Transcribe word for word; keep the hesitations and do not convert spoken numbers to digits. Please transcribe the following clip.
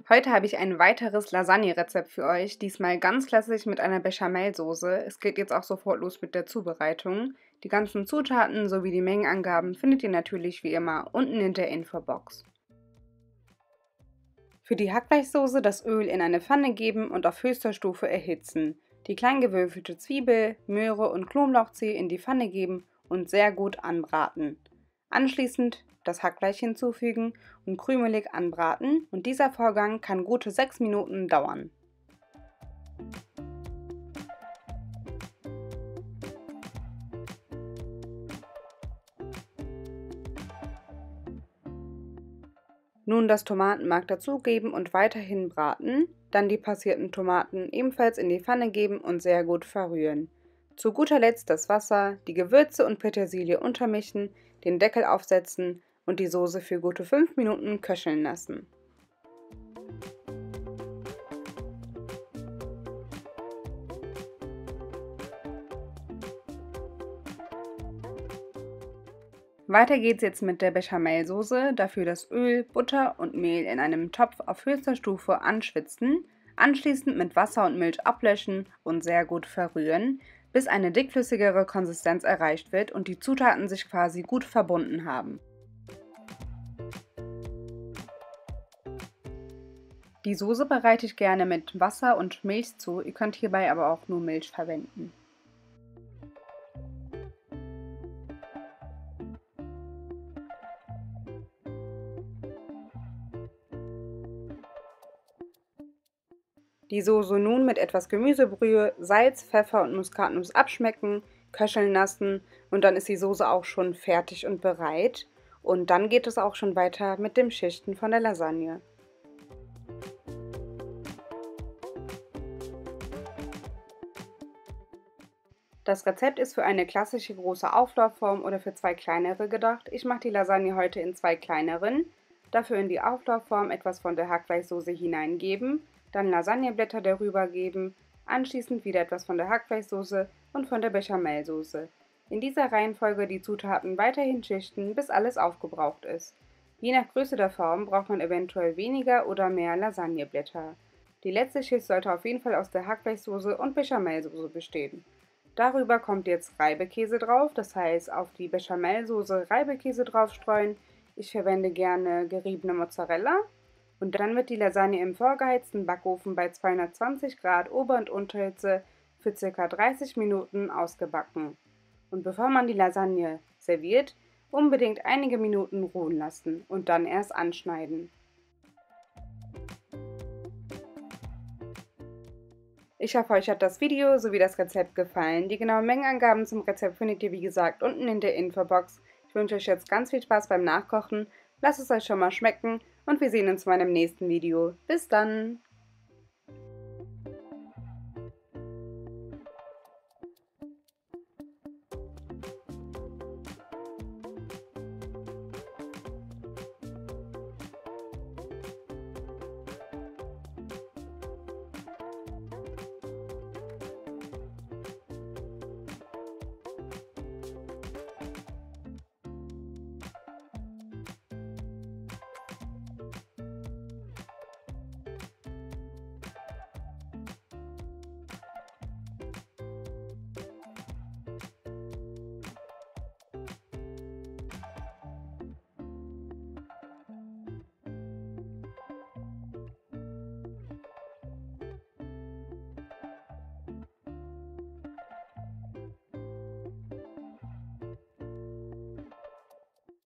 Heute habe ich ein weiteres Lasagne-Rezept für euch, diesmal ganz klassisch mit einer Bechamelsoße. Es geht jetzt auch sofort los mit der Zubereitung. Die ganzen Zutaten sowie die Mengenangaben findet ihr natürlich wie immer unten in der Infobox. Für die Hackfleischsoße das Öl in eine Pfanne geben und auf höchster Stufe erhitzen. Die klein gewürfelte Zwiebel, Möhre und Knoblauchzehe in die Pfanne geben und sehr gut anbraten. Anschließend das Hackfleisch hinzufügen und krümelig anbraten, und dieser Vorgang kann gute sechs Minuten dauern. Nun das Tomatenmark dazugeben und weiterhin braten, dann die passierten Tomaten ebenfalls in die Pfanne geben und sehr gut verrühren. Zu guter Letzt das Wasser, die Gewürze und Petersilie untermischen, den Deckel aufsetzen und die Soße für gute fünf Minuten köcheln lassen. Weiter geht's jetzt mit der Bechamelsoße. Dafür das Öl, Butter und Mehl in einem Topf auf höchster Stufe anschwitzen, anschließend mit Wasser und Milch ablöschen und sehr gut verrühren, bis eine dickflüssigere Konsistenz erreicht wird und die Zutaten sich quasi gut verbunden haben. Die Soße bereite ich gerne mit Wasser und Milch zu, ihr könnt hierbei aber auch nur Milch verwenden. Die Soße nun mit etwas Gemüsebrühe, Salz, Pfeffer und Muskatnuss abschmecken, köcheln lassen und dann ist die Soße auch schon fertig und bereit. Und dann geht es auch schon weiter mit dem Schichten von der Lasagne. Das Rezept ist für eine klassische große Auflaufform oder für zwei kleinere gedacht. Ich mache die Lasagne heute in zwei kleineren. Dafür in die Auflaufform etwas von der Hackfleischsoße hineingeben, dann Lasagneblätter darüber geben, anschließend wieder etwas von der Hackfleischsoße und von der Bechamelsoße. In dieser Reihenfolge die Zutaten weiterhin schichten, bis alles aufgebraucht ist. Je nach Größe der Form braucht man eventuell weniger oder mehr Lasagneblätter. Die letzte Schicht sollte auf jeden Fall aus der Hackfleischsoße und Bechamelsoße bestehen. Darüber kommt jetzt Reibekäse drauf, das heißt auf die Bechamelsoße Reibekäse draufstreuen. Ich verwende gerne geriebene Mozzarella. Und dann wird die Lasagne im vorgeheizten Backofen bei zweihundertzwanzig Grad Ober- und Unterhitze für ca. dreißig Minuten ausgebacken. Und bevor man die Lasagne serviert, unbedingt einige Minuten ruhen lassen und dann erst anschneiden. Ich hoffe, euch hat das Video sowie das Rezept gefallen. Die genauen Mengenangaben zum Rezept findet ihr wie gesagt unten in der Infobox. Ich wünsche euch jetzt ganz viel Spaß beim Nachkochen. Lasst es euch schon mal schmecken und wir sehen uns in meinem nächsten Video. Bis dann!